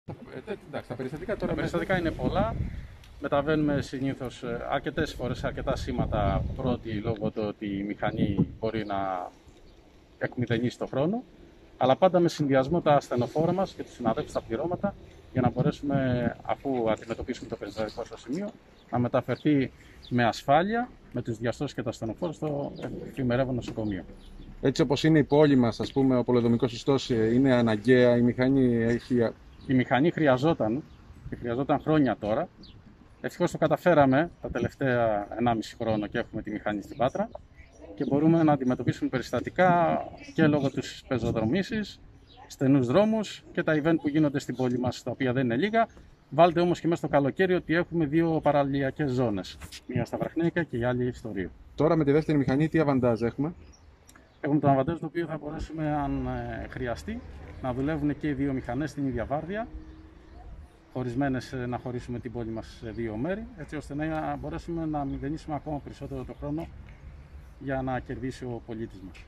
Εντάξει, τα περιστατικά τώρα. Τα περιστατικά είναι πολλά. Μεταβαίνουμε συνήθως αρκετές φορές, αρκετά σήματα. Πρώτη, λόγω του ότι η μηχανή μπορεί να εκμηδενήσει το χρόνο. Αλλά πάντα με συνδυασμό τα ασθενοφόρα μας και τους συναδέλφους στα πληρώματα, για να μπορέσουμε, αφού αντιμετωπίσουμε το περιστατικό στο σημείο, να μεταφερθεί με ασφάλεια, με τους διαστώσεις και τα ασθενοφόρα στο εφημερεύον νοσοκομείο. Έτσι όπως είναι η πόλη μας, ας πούμε, ο πολεοδομικός ιστός είναι αναγκαία, η μηχανή έχει. Η μηχανή χρειαζόταν χρόνια τώρα. Ευτυχώς το καταφέραμε τα τελευταία 1,5 χρόνο και έχουμε τη μηχανή στην Πάτρα και μπορούμε να αντιμετωπίσουμε περιστατικά και λόγω της πεζοδρομήσης, στενούς δρόμους και τα event που γίνονται στην πόλη μας, τα οποία δεν είναι λίγα. Βάλτε όμως και μέσα στο καλοκαίρι ότι έχουμε 2 παραλιακές ζώνες. Μία στα Βραχνέικα και η άλλη στο Ρίο. Τώρα με τη δεύτερη μηχανή τι αβαντάζ έχουμε? Έχουμε το αβαντάζ το οποίο θα μπορέσουμε, αν χρειαστεί, να δουλεύουν και οι 2 μηχανές στην ίδια βάρδια. Χωρισμένες, να χωρίσουμε την πόλη μας σε 2 μέρη, έτσι ώστε να μπορέσουμε να μηδενίσουμε ακόμα περισσότερο το χρόνο για να κερδίσει ο πολίτης μας.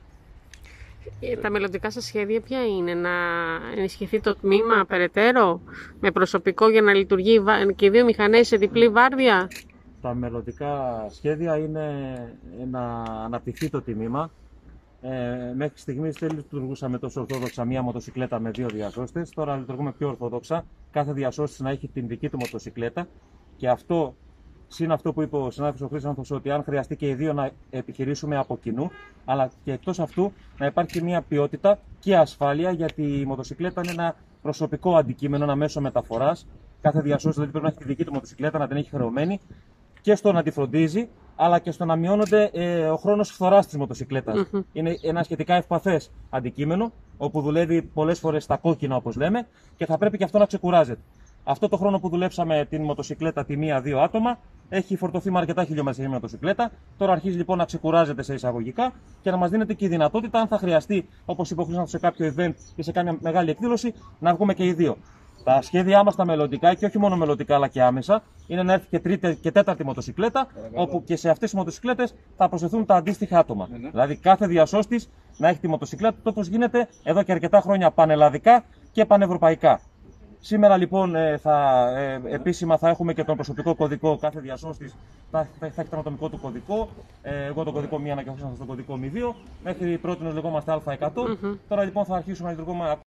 Τα μελλοντικά σας σχέδια ποια είναι? Να ενισχυθεί το τμήμα περαιτέρω με προσωπικό για να λειτουργεί και οι 2 μηχανές σε διπλή βάρδια? Τα μελλοντικά σχέδια είναι να αναπτυχθεί το τμήμα. Μέχρι στιγμής δεν λειτουργούσαμε τόσο ορθόδοξα μία μοτοσυκλέτα με 2 διασώστες. Τώρα λειτουργούμε πιο ορθόδοξα. Κάθε διασώστης να έχει την δική του μοτοσυκλέτα. Και αυτό, συν αυτό που είπε ο συνάδελφος ο Χρήστος, ότι αν χρειαστεί και οι 2 να επιχειρήσουμε από κοινού, αλλά και εκτός αυτού να υπάρχει μια ποιότητα και ασφάλεια, γιατί η μοτοσυκλέτα είναι ένα προσωπικό αντικείμενο, ένα μέσο μεταφοράς. Κάθε διασώστης δηλαδή πρέπει να έχει τη δική του μοτοσυκλέτα, να την έχει χρεωμένη και στο να τη φροντίζει, αλλά και στο να μειώνονται ο χρόνος φθοράς της μοτοσυκλέτας. Είναι ένα σχετικά ευπαθές αντικείμενο, όπου δουλεύει πολλές φορές στα κόκκινα, όπως λέμε, και θα πρέπει και αυτό να ξεκουράζεται. Αυτό το χρόνο που δουλέψαμε την μοτοσυκλέτα τη 1-2 άτομα, έχει φορτωθεί με αρκετά χιλιόμετρα η μοτοσυκλέτα. Τώρα αρχίζει λοιπόν να ξεκουράζεται σε εισαγωγικά και να μας δίνεται και η δυνατότητα, αν θα χρειαστεί, όπως είπε ο Χρήστος, σε κάποιο event ή σε κάποια μεγάλη εκδήλωση, να βγούμε και οι 2. Τα σχέδιά μας τα μελλοντικά, και όχι μόνο μελλοντικά αλλά και άμεσα, είναι να έρθει και 3η και 4η μοτοσυκλέτα, όπου και σε αυτές τις μοτοσυκλέτες θα προσθεθούν τα αντίστοιχα άτομα. Δηλαδή κάθε διασώστης να έχει τη μοτοσυκλέτα του, όπως γίνεται εδώ και αρκετά χρόνια πανελλαδικά και πανευρωπαϊκά. Σήμερα λοιπόν επίσημα θα έχουμε και τον προσωπικό κωδικό. Κάθε διασώστης θα έχει τον ατομικό του κωδικό. Εγώ τον κωδικό 1 και ο Χρήστος τον κωδικό 02. Μέχρι πρώτη λεγόμαστε Α100. Τώρα λοιπόν θα αρχίσουμε να λειτουργούμε